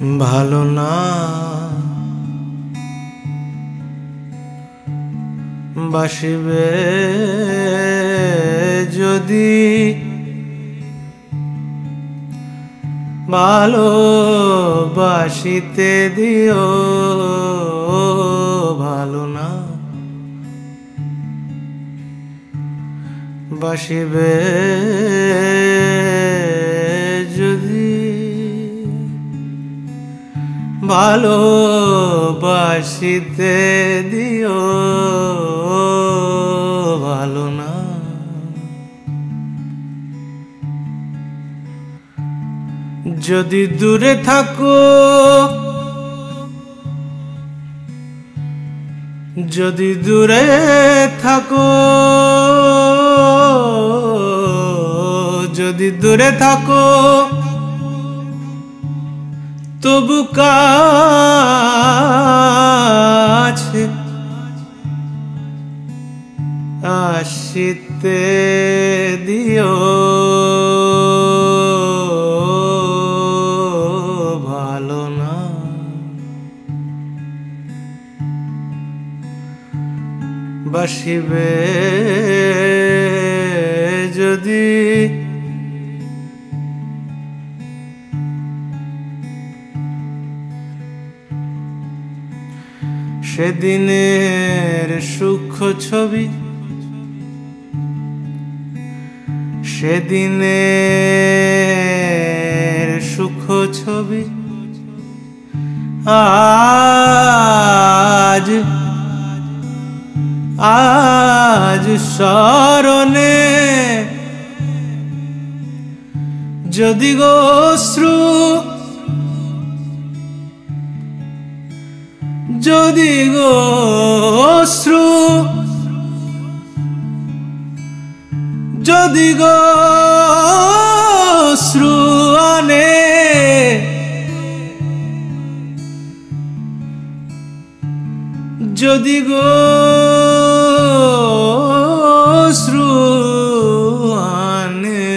ভালো না বাসিবে যদি ভালোবাসিতে দিও ভালো না বাসিবে যদি ভালোবাসিতে দিও ভালো না যদি দূরে থাকো যদি দূরে থাকো যদি দূরে থাকো তবু কাছে আসিতে দিও ভালো না বাসিবে যদি সেদিনের সূক্ষ্ম ছবি সেদিনের সূক্ষ্ম ছবি আজ আজ স্মরণে যদি গো অশ্রু যদি গো অশ্রু যদি গো অশ্রু আনে যদি গো অশ্রু আনে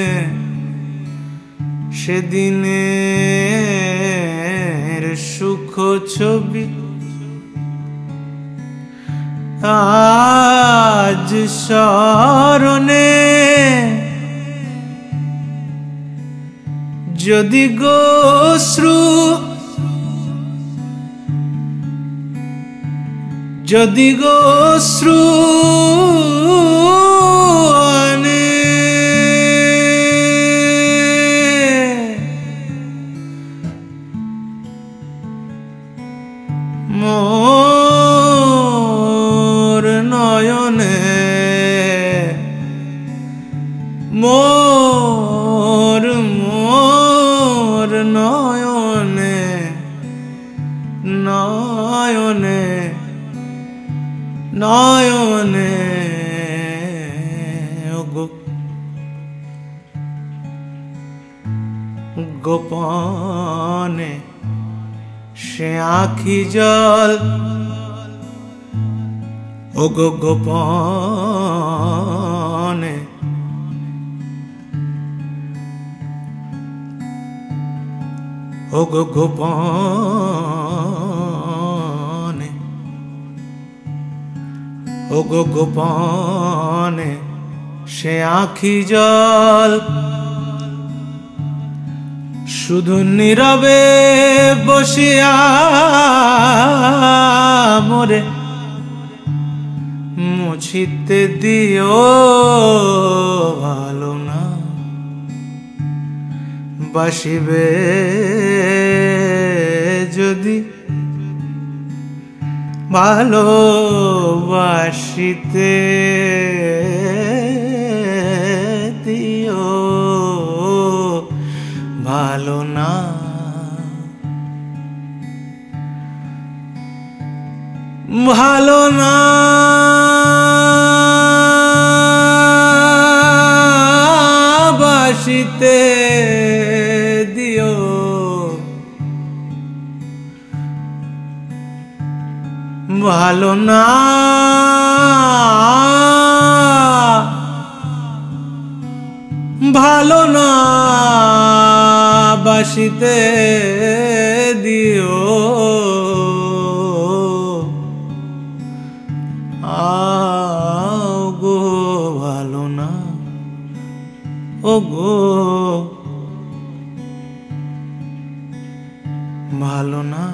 সেদিনের সুখ ছবি আজ স্মরণে যদি গো অশ্রু যদি গো অশ্রু আনে মোর নয়নে মোর মোর নয়নে নয়নে নয়নে গোপনে সে আখি জল ও গো গোপনে ও গো গোপনে ও গো গোপনে সে আখি জল শুধু নীরবে বসিয়া মোরে মুছিতে দিও ভালো না বাসিবে যদি ভালোবাসিতে দিও ভালো না ভালো না বাসিতে দিও ভালো না ভালো না বাসিতে দিও। ভালো না।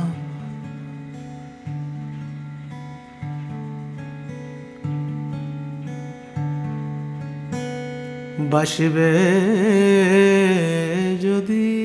বাসিবে যদি